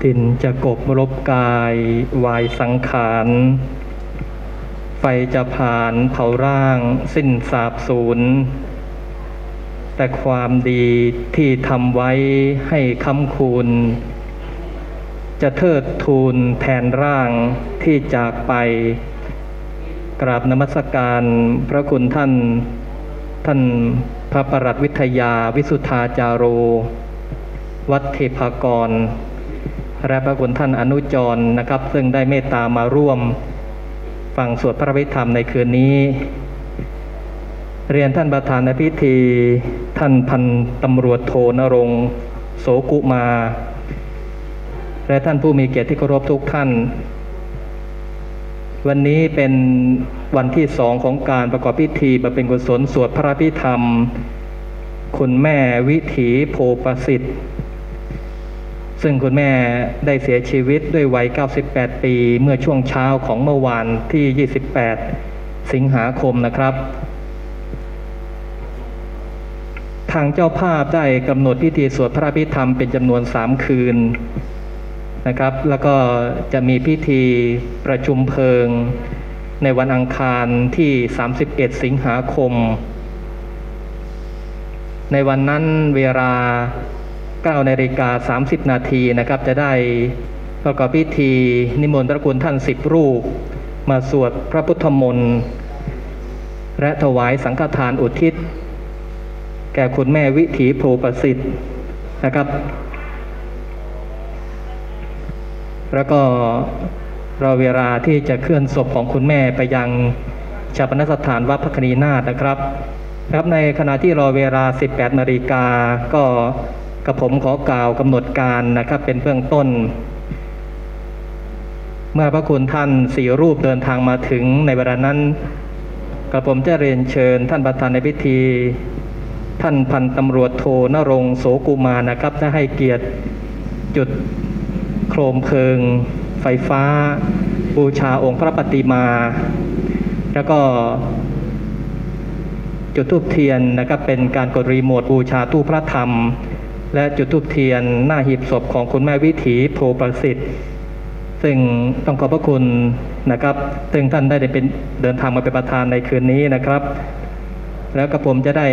ดินจะกบรบกายวายสังขารไฟจะผ่านเผาร่างสิ้นสาบสูญแต่ความดีที่ทำไว้ให้ค้ำคูณจะเทิดทูนแทนร่างที่จากไปกราบนมัสการพระคุณท่านพระปรัตวิทยาวิสุทธาจาโรวัดเทพากรและพระคุณท่านอนุจรนะครับซึ่งได้เมตตามาร่วมฟังสวดพระอภิธรรมในคืนนี้เรียนท่านประธานในพิธีท่านพันตำรวจโทณรงค์โสกุมาและท่านผู้มีเกียรติที่เคารพทุกท่านวันนี้เป็นวันที่2ของการประกอบพิธีบำเพ็ญกุศลสวดพระอภิธรรมคุณแม่วิถีโพประสิทธิ์ซึ่งคุณแม่ได้เสียชีวิตด้วยวัย98 ปีเมื่อช่วงเช้าของเมื่อวานที่28 สิงหาคมนะครับทางเจ้าภาพได้กำหนดพิธีสวดพระอภิธรรมเป็นจำนวน3 คืนนะครับแล้วก็จะมีพิธีประชุมเพลิงในวันอังคารที่31 สิงหาคมในวันนั้นเวลา9:30 นาทีนะครับจะได้ประกอบพิธีนิมนต์พระคุณท่าน10 รูปมาสวดพระพุทธมนต์และถวายสังฆทานอุทิศแก่คุณแม่วิถีโพประสิทธิ์นะครับแล้วก็รอเวลาที่จะเคลื่อนศพของคุณแม่ไปยังชาปนสถานวัดพระคณีนาถนะครับในขณะที่รอเวลา 18 นาฬิกาก็กระผมขอกล่าวกำหนดการนะครับเป็นเบื้องต้นเมื่อพระคุณท่าน4 รูปเดินทางมาถึงในเวลานั้นกระผมจะเรียนเชิญท่านประธานในพิธีท่านพันตำรวจโทณรงค์โสกุมารนะครับได้ให้เกียรติจุดโคมเพลิงไฟฟ้าบูชาองค์พระปฏิมาแล้วก็จุดธูปเทียนนะครับเป็นการกดรีโมทบูชาตู้พระธรรมและจุดธูปเทียนหน้าหีบศพของคุณแม่วิถีโพประสิทธิ์ซึ่งต้องขอบพระคุณนะครับซึ่งท่านได้เป็นเดินทางมาเป็นประธานในคืนนี้นะครับแล้วก็ผมจะได้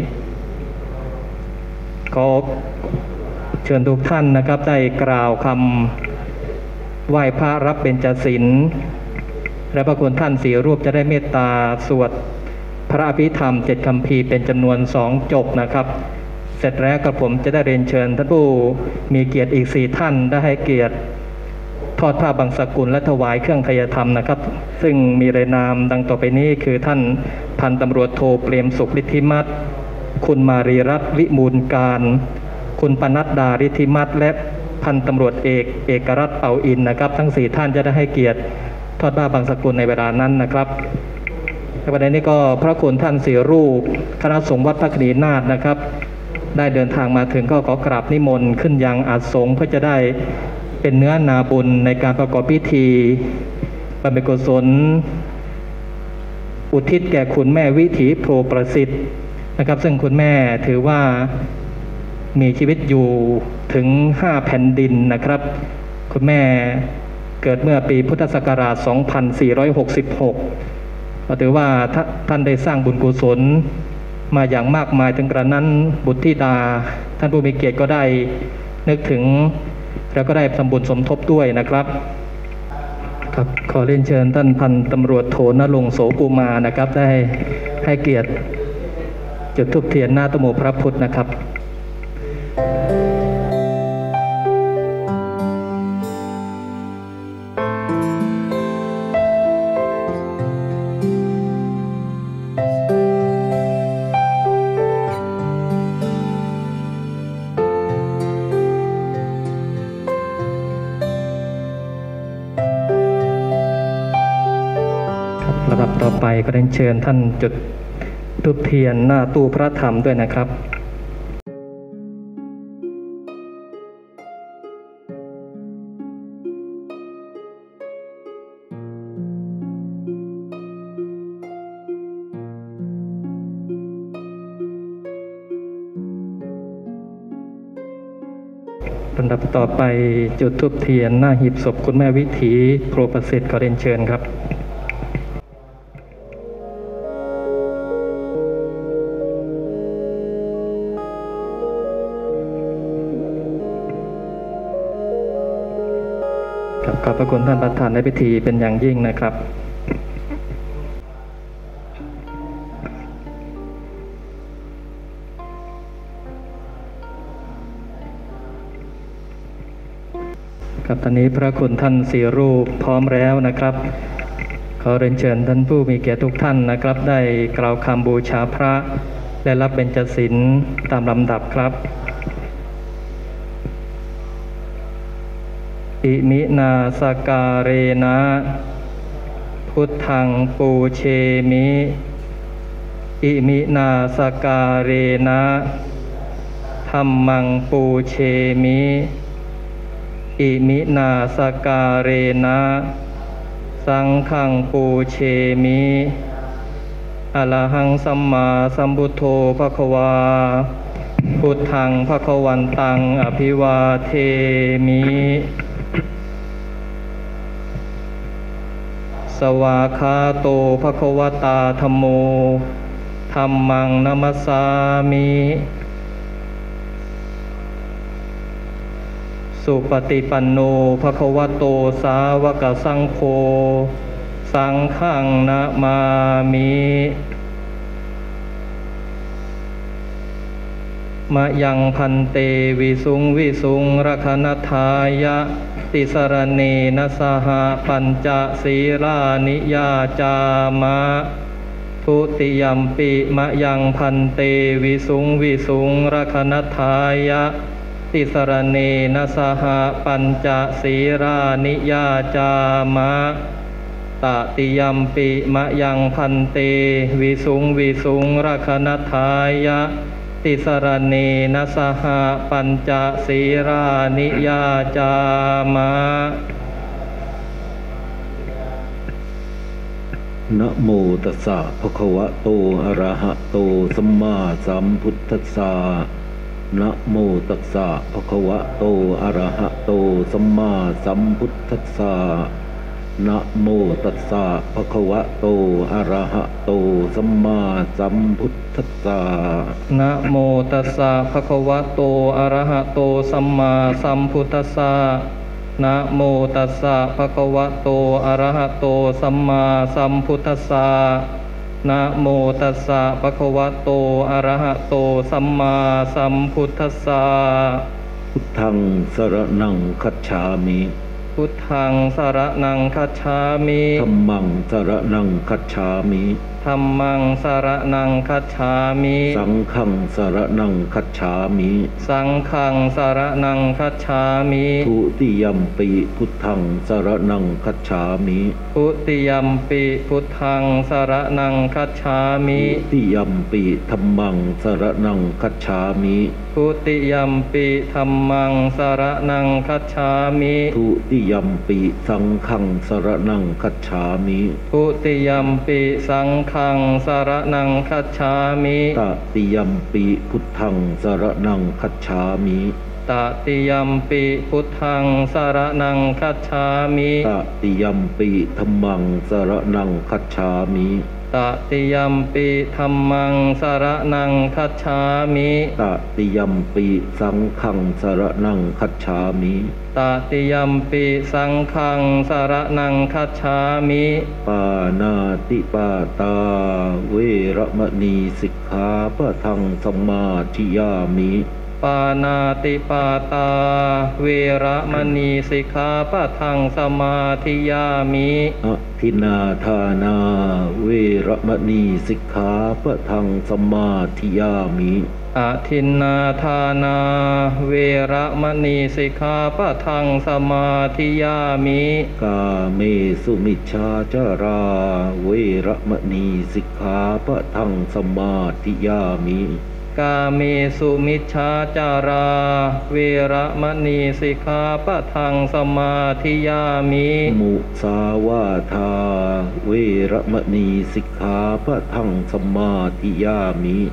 ขอเชิญทุกท่านนะครับได้กล่าวคำไหว้พระรับเบญจศีลและพระคุณท่าน4 รูปจะได้เมตตาสวดพระอภิธรรม7 คัมภีร์เป็นจำนวน2 จบนะครับเสร็จแล้วกระผมจะได้เรียนเชิญท่านผู้มีเกียรติอีก4 ท่านได้ให้เกียรติทอดผ้าบังสกุลและถวายเครื่องไทยธรรมนะครับซึ่งมีรายนามดังต่อไปนี้คือท่านพันตำรวจโทเปรมสุขฤทธิมัตรคุณมารีรัตน์วิมูลการคุณปนัดดาฤทธิมัตรและพันตำรวจเอกรัตน์เป่าอินนะครับทั้ง4 ท่านจะได้ให้เกียรติทอดผ้าบังสกุลในเวลานั้นนะครับในประเด็นนี้ก็พระคุณท่าน4 รูปคณะสงฆ์วัดพระคณีนาถนะครับได้เดินทางมาถึงก็ขอกราบนิมนต์ขึ้นยังอาสงฆ์เพื่อจะได้เป็นเนื้อนาบุญในการประกอบพิธีบำเพ็ญกุศลอุทิศแก่คุณแม่วิถีโพประสิทธิ์นะครับซึ่งคุณแม่ถือว่ามีชีวิตอยู่ถึง5 แผ่นดินนะครับคุณแม่เกิดเมื่อปีพุทธศักราช 2466 ถือว่าท่านได้สร้างบุญกุศลมาอย่างมากมายถึงกระนั้นบุตรธิดาท่านผู้มีเกียรติก็ได้นึกถึงแล้วก็ได้ทำบุญสมทบด้วยนะครับครับขอเรียนเชิญท่านพันตำรวจโทณรงค์โสกุมารนะครับได้ให้เกียรติจุดธูปเทียนหน้าตโมพระพุทธนะครับลำดับต่อไปก็เรียนเชิญท่านจุดธูปเทียนหน้าตู้พระธรรมด้วยนะครับลำดับต่อไปจุดธูปเทียนหน้าหีบศพคุณแม่วิถีโปรประสิทธิ์ขอเรียนเชิญครับขอบพระคุณท่านประธานในพิธีเป็นอย่างยิ่งนะครับครับตอนนี้พระคุณท่านสี่รูปพร้อมแล้วนะครับขอเรียนเชิญท่านผู้มีเกียรติทุกท่านนะครับได้กล่าวคำบูชาพระและรับเบญจศีลตามลำดับครับอิมินาสการเรนะพุทธังปูเชมิอิมินาสการเรนะธัมมังปูเชมิอิมินาสการเรนะสังฆังปูเชมิอะระหังสัมมาสัมพุทโธภควาพุทธังภควันตังอภิวาเทมิสวาคาโตภควตาธัมโมธัมมังนัมสสามิสุปฏิปันโนภควโตสาวกสังโฆสังฆังนะมามิมะยังพันเตวิสุงวิสุงรักนัทธายะติสรเนนะสหปัญจศีลานิยาจามะทุติยัมปิมะยังพันเตวิสุงวิสุงรักนัทธายะติสรเนนะสหปัญจศีรานิยาจามะตติยัมปิมะยังพันเตวิสุงวิสุงรักนัทธายะติสรเนนะสหปัญจศีรานิยาจามะนะโมตัสสะภะคะวะโตอะระหะโตสัมมาสัมพุทธัสสะนะโมตัสสะภะคะวะโตอะระหะโตสัมมาสัมพุทธัสสะนะโมตัสสะภะคะวะโตอะระหะโตสัมมาสัมพุทธัสสะนะโมตัสสะภะคะวะโตอะระหะโตสัมมาสัมพุทธัสสะนะโมตัสสะภะคะวะโตอะระหะโตสัมมาสัมพุทธัสสะนะโมตัสสะภะคะวะโตอะระหะโตสัมมาสัมพุทธัสสะพุทธังสรณังคัจฉามิพุทธังสรณังคัจฉามิธัมมังสรณังคัจฉามิธัมมังสรณังคัจฉามิสังฆังสรณังคัจฉามิสังฆังสรณังคัจฉามิทุติยัมปิพุทธังสรณังคัจฉามิทุติยัมปิพุทธังสรณังคัจฉามิทุติยัมปิธัมมังสรณังคัจฉามิทุติยัมปิธัมมังสรณังคัจฉามิทุติยัมปิสังฆังสรณังคัจฉามิทุติยัมปิสังฆังสรณังคัจฉามิตติยัมปิพุทธังสรณังคัจฉามิตติยัมปิพุทธังสรณังคัจฉามิตติยัมปิธัมมังสรณังคัจฉามิตติยัมปิธัมมังสรณังคัจฉามิตติยัมปิสังฆังสรณังคัจฉามิตติยัมปิสังฆังสรณังคัจฉามิปานาติปาตาเวรมณีสิกขาปะทังสมาธิยามิปานาติปาตาเวรมณีสิกขาปะทังสมาธิยามิอทินนาทานาเวรมณีสิกขาปะทังสมาธิยามิอทินนาทานาเวรมณีสิกขาปะทังสมาธิยามิกาเมสุมิจฉาจาราเวรมณีสิกขาปะทังสมาธิยามิกาเมสุมิจฉาจาราเวรมณีสิกขาปะทังสมาธิยามิมุสาวาทาเวรมณีสิกขาปะทังสมาธิยามิ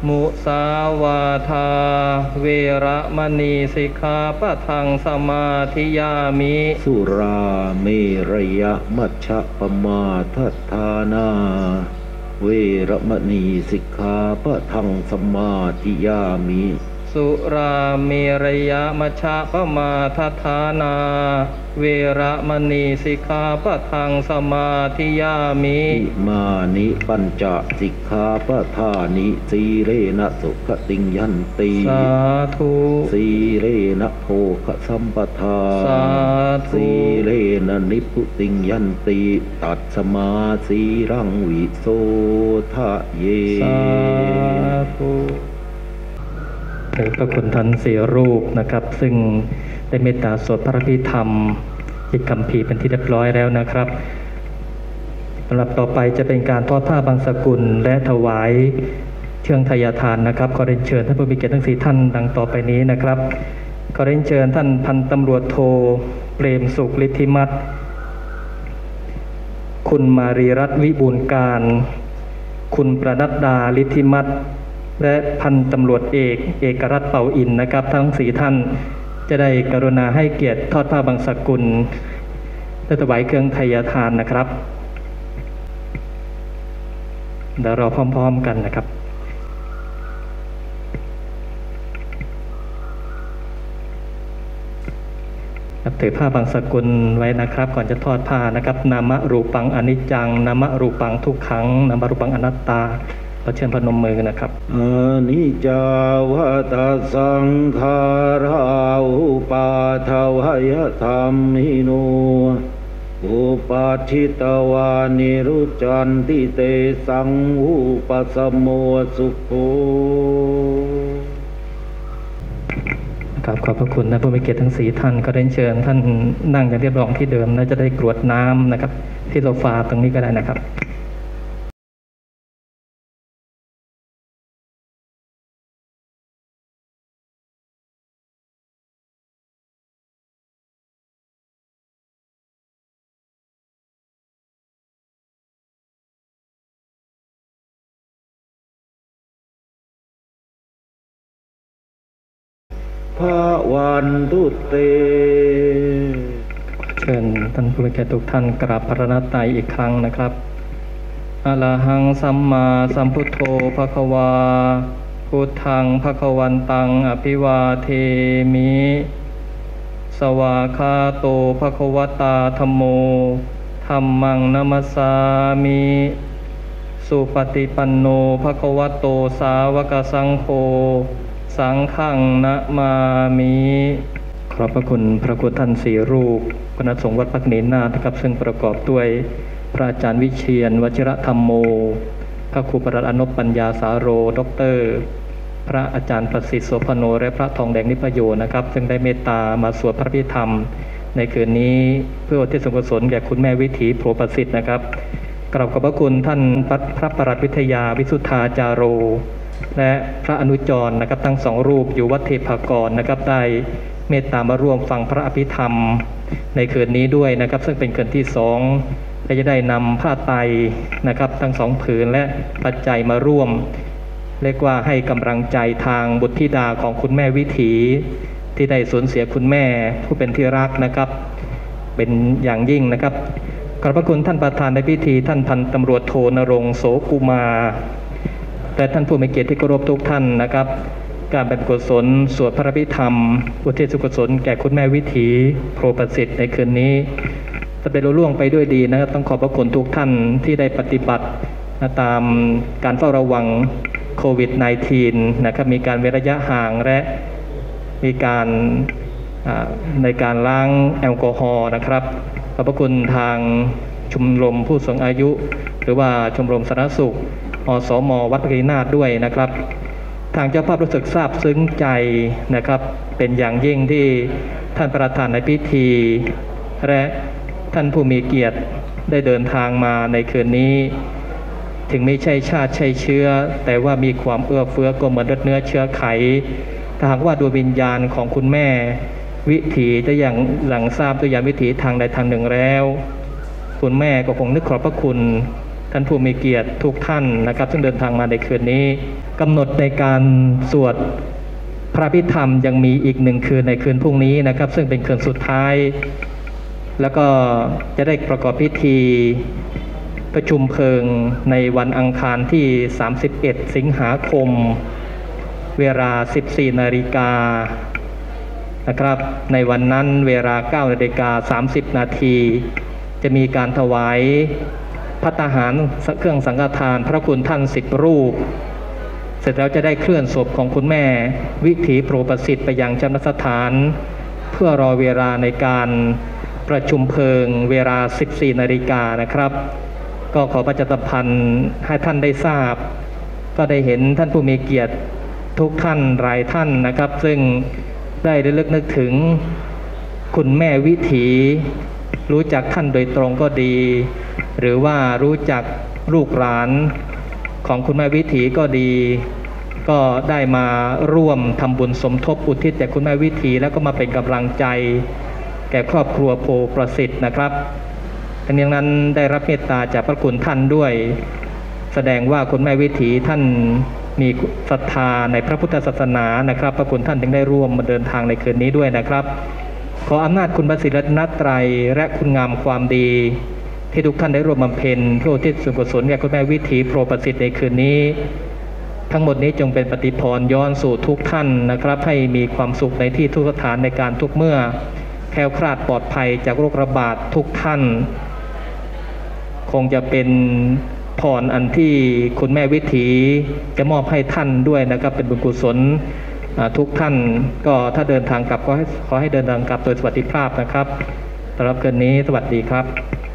มุสาวาทาเวระมณีสิกขาปะทังสมาธิยามิสุราเมรยมัชฌะปมาทัฏฐานาเวระมณีสิกขาปะทังสมาธิยามิสุราเมรยมัชฌะปมาทัฏฐานาเวระมณีสิกขาปะทังสมาธิยามิอิมานิปัญจสิกขาปะทานิสีเรนะสุขติงยันติสาธุสีเรนะโภคสัมปทาสาธุสีเรนะนิพพุติงยันติตัดสมาสีรังวิโสทะเยสาธุหรือพระคุณท่านสี่รูปนะครับ ซึ่งได้เมตตาสวดพระอภิธรรมที่คัมภีร์เป็นที่เรียบร้อยแล้วนะครับสำหรับต่อไปจะเป็นการทอดผ้าบางสกุลและถวายเชืองทายทานนะครับขอเรียนเชิญท่านผู้มีเกียรติทั้งสี่ท่านดังต่อไปนี้นะครับขอเรียนเชิญท่านพันตำรวจโทเปรมสุขฤทธิมัตรคุณมารีรัตน์วิบูลย์การ คุณประนัดดาฤทธิมัตรและพันตำรวจเอกรัตน์เป่าอินนะครับทั้งสี่ท่านจะได้กรุณาให้เกียรติทอดผ้าบางสกุลและถวายเครื่องไทยทานนะครับเดี๋ยวรอพร้อมๆกันนะครับถือผ้าบางสกุลไว้นะครับก่อนจะทอดผ้านะครับนามะรูปังอนิจจังนามะรูปังทุกขังนามะรูปังอนัตตาขอเชิญพนมมือนะครับอนิจจาวัฏสังขาราอุปาทวยธรรมิโนอุปัชชิตวานิรุจันติเตสังอุปสมโมสุโขขอบพระคุณนะผู้มีเกียรติทั้งสี่ท่านก็เรียนเชิญท่านนั่งอย่างเรียบร้อยที่เดิมและจะได้กรวดน้ำนะครับที่โซฟาตรงนี้ก็ได้นะครับภาวันตุเตเชิญท่านผู้มีเกียรติทุกท่านกราบพระรัตนตรัยอีกครั้งนะครับอะระหังสัมมาสัมพุทโธภควาพุทธังภควันตังอภิวาเทมิสวาคาโตภควตาธัมโมธัมมังนัมสสามิสุปฏิปันโนภควโตสาวกสังโฆสังฆังนะมามิขอบพระคุณพระคุณท่านสี่รูปคณะสงฆ์วัดพักเนรนาถนะครับซึ่งประกอบด้วยพระอาจารย์วิเชียรวชิรธรรมโมพระครูประหลัดอนพปัญญาสาโรดรพระอาจารย์ประสิทธิ์โสพโนและพระทองแดงนิพโยนะครับซึ่งได้เมตตามาสวดพระพิธรรมในคืนนี้เพื่ออุทิศส่วนกุศลแก่คุณแม่วิถีโพประสิทธิ์นะครับกราบขอบพระคุณท่านพระประหลัดวิทยาวิสุทธาจาโรและพระอนุจรนะครับทั้งสองรูปอยู่วัดเทพากรนะครับได้เมตตามาร่วมฟังพระอภิธรรมในคืนนี้ด้วยนะครับซึ่งเป็นคืนที่สองและจะได้นำผ้าไตรนะครับทั้งสองผืนและปัจจัยมาร่วมเรียกว่าให้กำลังใจทางบุตรธิดาของคุณแม่วิถีที่ได้สูญเสียคุณแม่ผู้เป็นที่รักนะครับเป็นอย่างยิ่งนะครับขอบพระคุณท่านประธานในพิธีท่านพันตำรวจโทนรงค์โสกุมาและท่านผู้มีเกียรติที่เคารพทุกท่านนะครับการเป็นกุศลสวดพระอภิธรรมอุทิศกุศลแก่คุณแม่วิถีโพประสิทธิ์ในคืนนี้จะเป็นรุ่ล่วงไปด้วยดีนะครับต้องขอบพระคุณทุกท่านที่ได้ปฏิบัติตามการเฝ้าระวังโควิด -19 นะครับมีการเว้นระยะห่างและมีการในการล้างแอลกอฮอล์นะครับขอบพระคุณทางชมรมผู้สูงอายุหรือว่าชมรมสาธารณสุขอสม.วัดพระกินาถด้วยนะครับทางเจ้าภาพรู้สึกซาบซึ้งใจนะครับเป็นอย่างยิ่งที่ท่านประธานในพิธีและท่านผู้มีเกียรติได้เดินทางมาในคืนนี้ถึงไม่ใช่ชาติใช่เชื้อแต่ว่ามีความเอื้อเฟื้อก็เหมือนเนื้อเชื้อไขถ้าหากว่าดวงวิญญาณของคุณแม่วิถีจะอย่างหลังทราบตัวอย่างวิถีทางใดทางหนึ่งแล้วคุณแม่ก็คงนึกขอบพระคุณท่านผู้มีเกียรติทุกท่านนะครับซึ่งเดินทางมาในคืนนี้กำหนดในการสวดพระพิธรรมยังมีอีกหนึ่งคืนในคืนพรุ่งนี้นะครับซึ่งเป็นคืนสุดท้ายแล้วก็จะได้ประกอบพิธีประชุมเพลิงในวันอังคารที่ 31 สิงหาคมเวลา 14 นาฬิกานะครับในวันนั้นเวลา 9 นาฬิกา 30 นาทีจะมีการถวายภัตตาหารเครื่องสังฆทานพระคุณท่าน10 รูปเสร็จแล้วจะได้เคลื่อนศพของคุณแม่วิถีโปรประสิทธิ์ไปยังชนสถานเพื่อรอเวลาในการประชุมเพลิงเวลา 14 นาฬิกานะครับก็ขอประชาสัมพันธ์ให้ท่านได้ทราบก็ได้เห็นท่านผู้มีเกียรติทุกท่านหลายท่านนะครับซึ่งได้ระลึกนึกถึงคุณแม่วิถีรู้จักท่านโดยตรงก็ดี หรือว่ารู้จักลูกหลานของคุณแม่วิถีก็ดี ก็ได้มาร่วมทำบุญสมทบอุทิศแด่คุณแม่วิถีแล้วก็มาเป็นกำลังใจแก่ครอบครัวโพประสิทธิ์นะครับทั้งนี้นั้นได้รับเมตตาจากพระคุณท่านด้วย แสดงว่าคุณแม่วิถีท่านมีศรัทธาในพระพุทธศาสนานะครับพระคุณท่านจึงได้ร่วมมาเดินทางในคืนนี้ด้วยนะครับขออำนาจคุณพระศรีรัตนตรัยและคุณงามความดีที่ทุกท่านได้ร่วมบำเพ็ญเพื่ออุทิศส่วนกุศลแก่คุณแม่วิถีโพประสิทธิ์ในคืนนี้ทั้งหมดนี้จงเป็นปฏิพรย้อนสู่ทุกท่านนะครับให้มีความสุขในที่ทุกสถานในการทุกเมื่อแคล้วคลาดปลอดภัยจากโรคระบาดทุกท่านคงจะเป็นพรอันที่คุณแม่วิถีจะมอบให้ท่านด้วยนะครับเป็นบุญกุศลทุกท่านก็ถ้าเดินทางกลับก็ขอให้เดินทางกลับโดยสวัสดิภาพนะครับสำหรับคืนนี้สวัสดีครับ